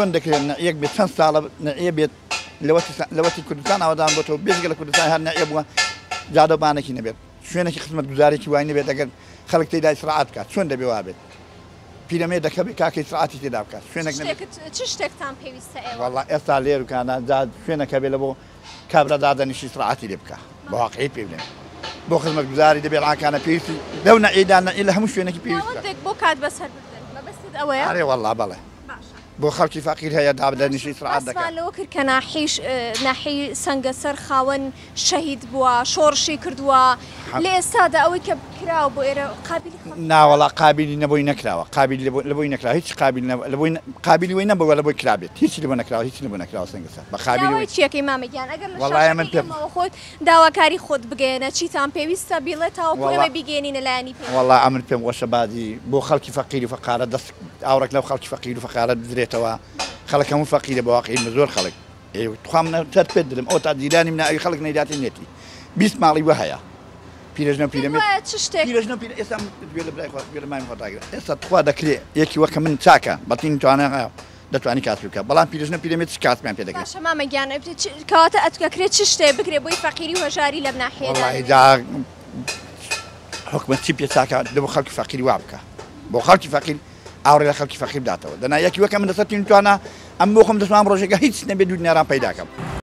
چۆن دەکرێت نەعیەک بێت چەند ساڵە نەعیە بێت لەوەتی کوردستان ئاوادان بۆتەوە بێزگە لە کوردستان هەر نەعیە بووە جادەبانێکی نەبێت شوێنێکی خزمەت گوزارێکی وای نەبێت ئەگەر خەڵک تێدا ئیسراعات بکات چۆن دەبێ وا بێت پیرەمێ دەکەبێت کاکە ئیسراعاتی تێدا بکات شوێنێک چ شتێکتان پێویستە ئێوە؟ والله ئێستا لێرکانە شوێنەکە بێت لە بۆ کابرا دادەنیشی ئیسراعاتی لێ بکە بە واقعی پێ بڵێن بۆ خزمەت گوزاری دەبێت ڕاکانە پێویستی لەو نەعیدا نەعی لە هەموو شوێنێکی پێویستە بۆ کات بەسەر بردن مەبەستت ئەوەیە؟ ئارێ والله بەڵێ بۆ خەڵکی فەقیر هەیە دادەنیشی ئیسراعات دەکات لەوە کرد کە ناحی سەنگەسەر خاوەن شەهید بووە شۆڕشی کردووە لە ئێستادا ئەوەی کە کراوە بۆ ئێرە قابلی ناوەڵا قابلی نەبووی نەکراوە قابلی لەبووی نەکراوە هیچ قابلی وی نەبووە لەبۆی کرابێت هیچی لەبوو نەکراوە هیچ لەبوو نەکراوە سەنگەسەر بە قابلی چیەکەی مامەگیان ئەگەر وەڵای من پێم خۆت داواکاری خۆت بگەێنە چیتان پێویستە بیڵێتەوە ئێمە بیگەێنی لەلایەنی پێ وەڵای ئەمن پێم وەشە بادی بۆ خەڵکی فەقیر و فەقارە دەست ئاورێک لەو خەڵکی فەقیر و فەقارە بدرێتەوە خەڵک هەموو فەقیرە بە واقعی زۆر خەڵک توخوا من تەر پێت درم ئەو تا دیرانی منە ئەوی خەڵک نەیداتی نێتی 20 ماڵی وە هەیە پیرەژنە پیرەمێت پیرەژنە ئێستا گوێ لە برای خۆ گوێ لە مای خۆتاگرێت ئێستا تخوا دەکرێت یەکی وەکە من چاکە بەتین توانە دەتوانی کات بکە بەڵام پیرەژنە پیرەمێت چ کاتمان پێ دەکرێت مامەگیان کەواتە ئەتوکەکرێت چ شتێ بکرێ بۆی فەقیری و هەژاری لە بناحێدا وەڵڵاهی جا حکومەت چی پێ چاکە بۆ خەڵکی فەقیری وا بکە بۆ خەڵکی فەقیر ئاوڕێ لە خەڵکی فەقیر بداتەوە دەنا یەکی وەکە من دەسەتی توانە ئەم بۆ خۆم دەتوانم ڕۆژێکە هیچ نەبێت دوو نێران پەیدا کەم